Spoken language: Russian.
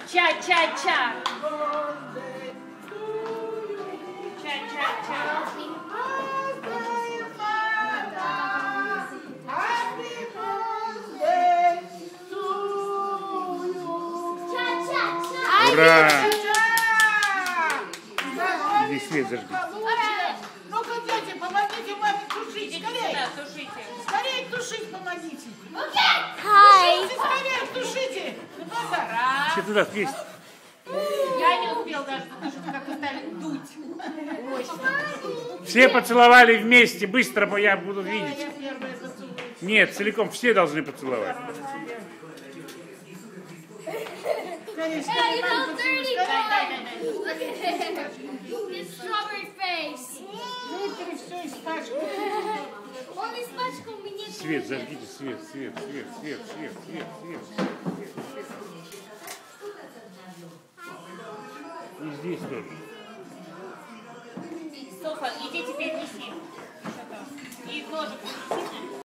Ча-ча-ча. Ча-ча-ча. Ура! Иди свет зажги. Ну-ка, дети, помогите маме тушить. Скорее. Да, тушите. Скорее тушить помогите. Хай! Скорее тушите. Раз. Все туда вместе. Я не успел даже потушить, как вы стали дуть. Мощно. Все поцеловали вместе. Быстро я буду видеть. Я первая поцелую. Нет, целиком все должны поцеловать. Скорее, Hey, скорее, you маме know, поцелуй. 30 Скорее. Look at his strawberry face. Вытри все из пачки. Он испачкал мне. Свет, зажгите свет, свет, свет, свет, свет, свет, свет. И здесь тоже. Софа, иди теперь неси. И ножик.